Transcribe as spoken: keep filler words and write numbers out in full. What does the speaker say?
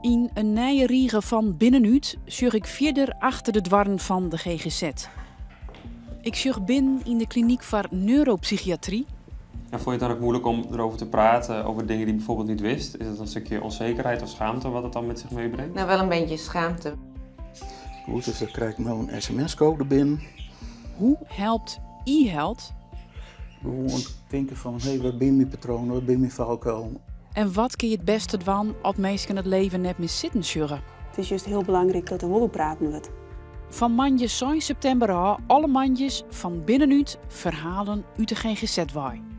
In een nije riege van binnenuit zucht ik verder achter de dwarren van de G G Z. Ik zucht binnen in de kliniek voor neuropsychiatrie. En vond je het dan ook moeilijk om erover te praten, over dingen die je bijvoorbeeld niet wist? Is dat een stukje onzekerheid of schaamte wat het dan met zich meebrengt? Nou, wel een beetje schaamte. Goed, dus dan krijg ik nou een sms-code binnen. Hoe helpt e-health? Gewoon denken van, hé, hey, wat ben mijn patroon, wat ben mijn valkuil? En wat kun je het beste doen als mensen het leven net meer zitten sjurren? Het is juist heel belangrijk dat er wel praten wordt. Van manjes zes september aan alle manjes van binnenuit verhalen uit de G G Z-waai.